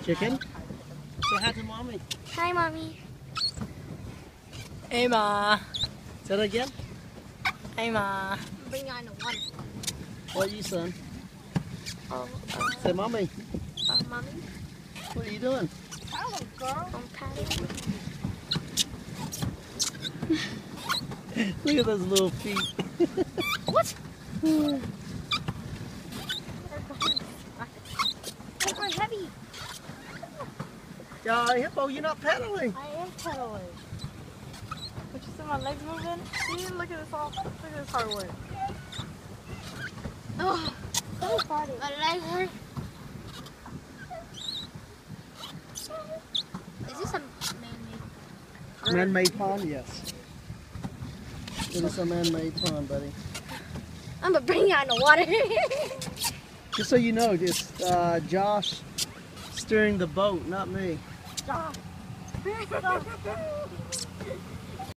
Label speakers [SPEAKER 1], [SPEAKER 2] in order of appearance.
[SPEAKER 1] Chicken? Say hi to mommy.
[SPEAKER 2] Hi, Mommy.
[SPEAKER 3] Hey, Ma.
[SPEAKER 1] Say that again.
[SPEAKER 3] Hey, Ma.
[SPEAKER 2] Bring on the water.
[SPEAKER 1] What are you, son?
[SPEAKER 2] Oh,
[SPEAKER 1] Say mommy.
[SPEAKER 2] Mommy.
[SPEAKER 1] What are you doing?
[SPEAKER 2] Hello, girl. I'm paddling.
[SPEAKER 1] Look at those little feet.
[SPEAKER 2] What? They're heavy.
[SPEAKER 1] Hippo, you're not pedaling.
[SPEAKER 3] I am pedaling. But you see my legs moving? See, look at this all. Look at this hard work.
[SPEAKER 2] Oh, so funny. My legs hurt. Is this a man-made?
[SPEAKER 1] Man-made pond, yes. It is a man-made pond, buddy.
[SPEAKER 2] I'm gonna bring you on the water.
[SPEAKER 1] Just so you know, it's Josh steering the boat, not me.
[SPEAKER 2] Stop.